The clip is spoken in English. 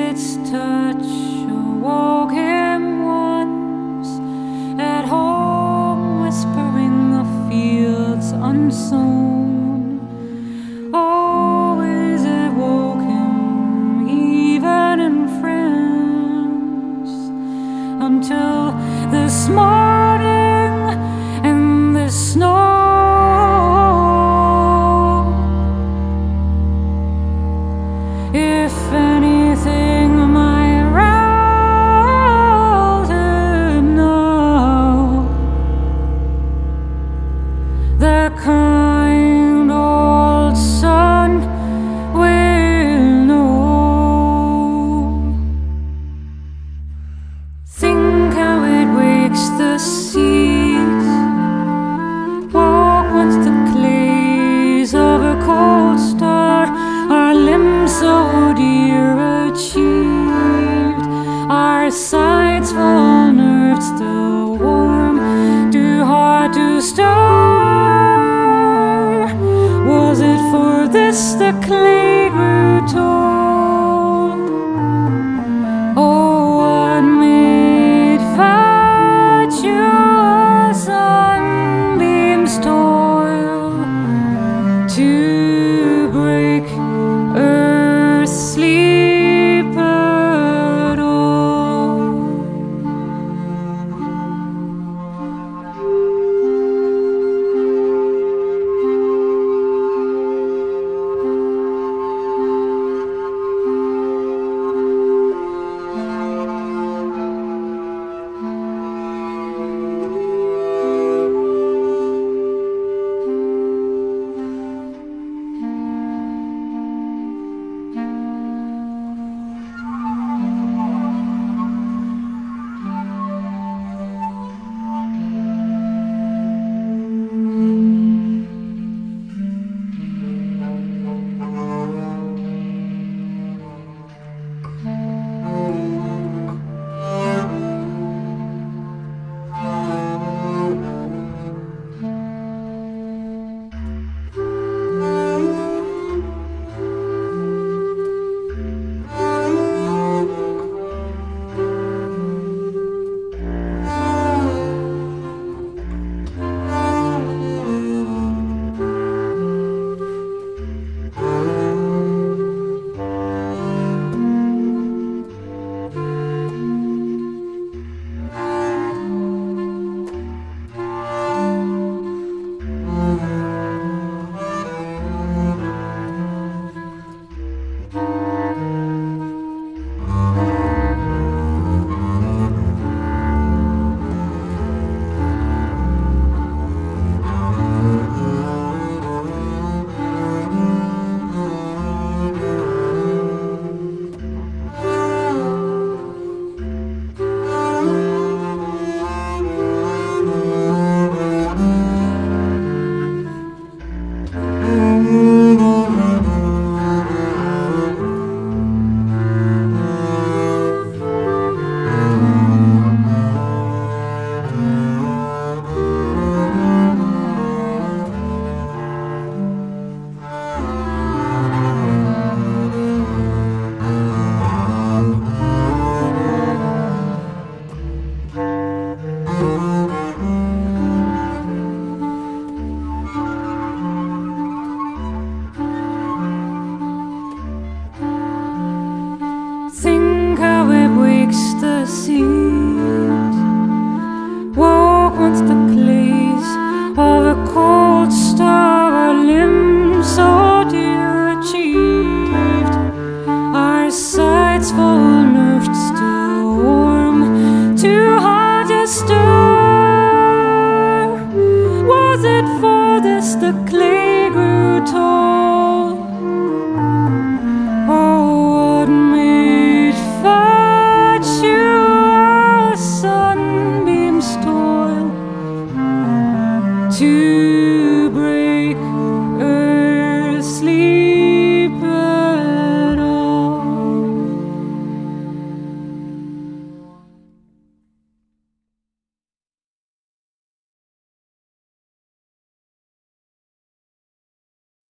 its touch awoke him once, at home whispering of fields unsown. Always it woke him, even in France, until this morning and the snow. If anything might rouse him now, the kind old sun will know. Think how it wakes the seas, walk once the clays of a cold star, our limbs so dear achieved, our sides full, nerves still warm, too hard to stir. Was it for this the clay grew tall? Oh, what made fatuous sunbeams toil to break earth's sleep at all? Think how it wakes the seas, walk once the clays of a cold star, our limbs so dear achieved, our sides full, nerves still warm, too hard to stir. Was it for this the clay grew tall? Oh, what made fatuous sunbeams toil to